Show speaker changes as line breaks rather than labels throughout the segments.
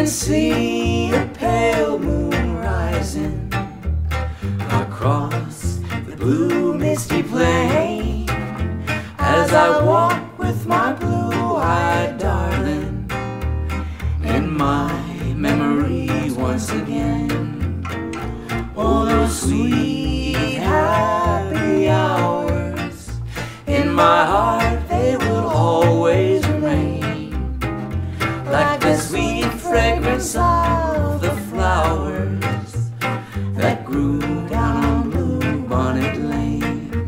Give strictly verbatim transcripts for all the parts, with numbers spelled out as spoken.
see a pale moon rising across the blue misty plain as I walk with my blue-eyed darling in my memories once again. Oh, those sweet happy hours in my heart, they will always remain like the sweet fragrance of the flowers that grew down on Blue Bonnet Lane.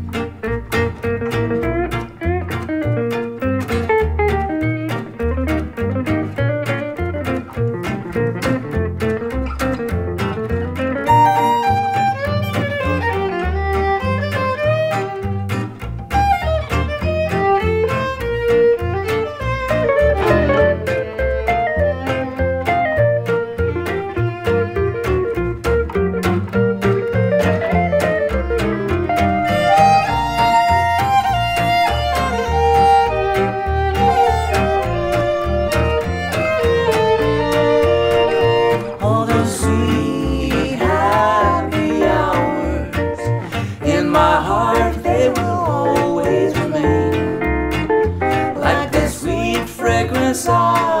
My heart, they will always remain like the sweet fragrance of